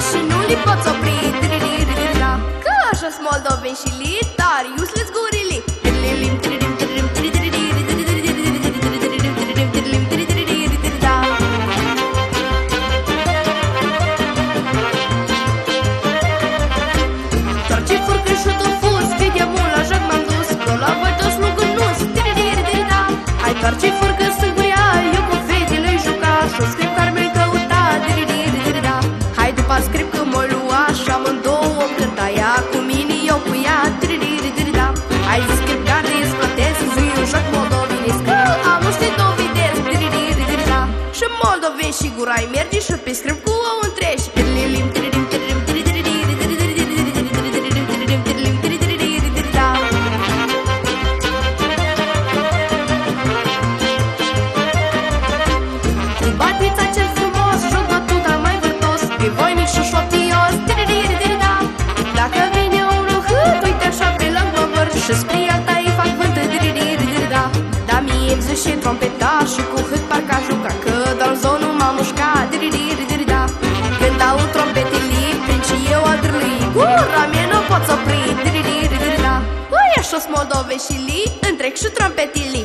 și nu li poți opri. Că așa-s moldoveni și litari, useless gurile. Doar ce furcă sânguria, eu cu fetele-i juca și-o scrip care mi-i căuta. Hai după scrip că m-o lua și amândouă cânta. Ea cu mine, eu cu ea. Hai zi scrip care îți plătesc, zi un joc moldovenesc, că am ăștia dovedesc. Și moldoveni și gurai merge și pe scrip cu o întreși. Și spre alta îi fac vânt, dar mie-mi zice trompeta și cu hât parcă a juca, că doar în zonă m-am mușcat. Când aud trompetele, prind și eu al drâlui, gura mea nu pot s-opri. Ui, așa-s moldoveni și li, întrec și trompetele.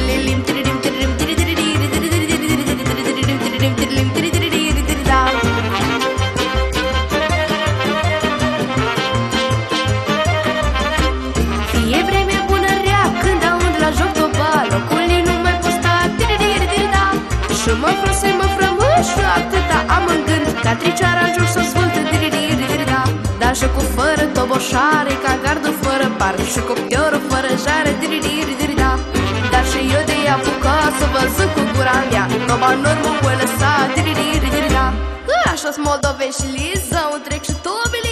Și mă frose, mă frămâși și atâta am în gând, ca tricioara în joc să-o zvâltă. Dar și cu fără toboșare, ca gardul fără par, și coptiorul fără jare. Dar și eu de apuca să vă zic cu gura mea, noba în urmă voi lăsa. Așa-s moldoveni și li, zău întreg și tobili.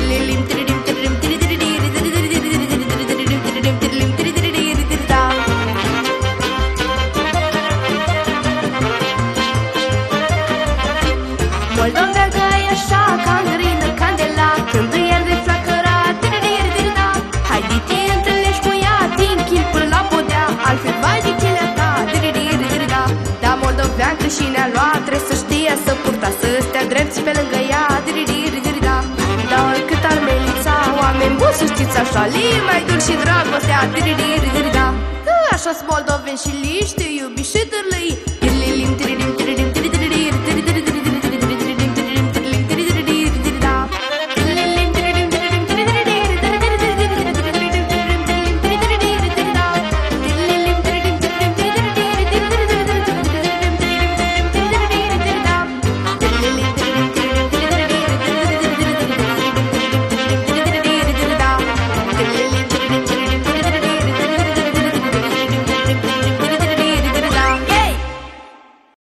Moldoveaga e așa, ca în grină candela, când îi iar de flacăra. Hai de-te întâlnești cu ea, din chin până la podea, altfel vai de chelea ta. Da, moldoveancă și ne-a luat, trebuie să știa să purta, să stea drepți pe lângă ea. Da, oricât ar melița, oameni buni să știți așa, li mai dulci și dragostea. Așa-s moldoveni și li, știu iubi și dârlăi.